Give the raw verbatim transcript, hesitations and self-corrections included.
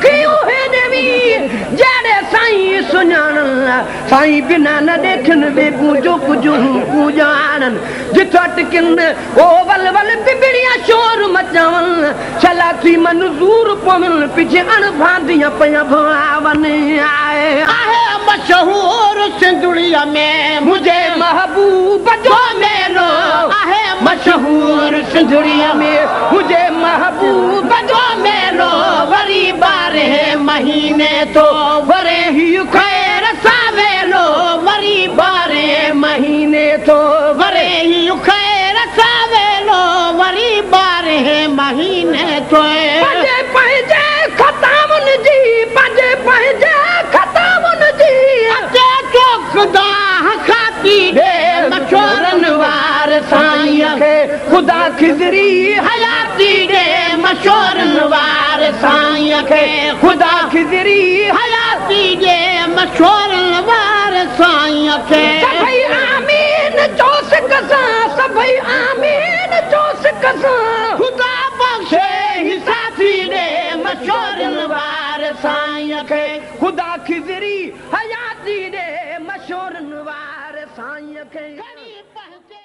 अखियूं हेॾवी जहिड़े साईं सुञाणन साईं बिना न ॾेठनि बि पूजो कुझु पूॼाणनि जिथो अटकिन ओ वल वल बिबिड़िया शोर मचावन छला थी मंज़ूर पवन पिछे अणभांदियां पिया भावन आए आहे मशहूर सिंधुड़ीअ में मुझे महबूब जो मेलो आहे मशहूर सिंधुड़ीअ में मुझे महबूब जो मेलो वरी बारह महीने तो वरे ही खैर सावेलो वरी बारह महीने तो वरे ही खैर सावेलो वरी बारह महीने तो पंजे पंहिंजे खतामुन जी पंजे पंहिंजे खतामुन जी अचे तो खुदा खाती दे मशोरन वार साईं खे खुदा खिजरी हयाती दे मशोरन वार साईं खे खुदा खिजरी हयाती दे मशोरन वार साईं खे सभई आमीन चोस कसा सभई आमीन चोस कसा खुदा बख्शे ही साथी दे मशोरन वार साईं खे खुदा खिजरी हयाती दे मशोरन वार साईं खे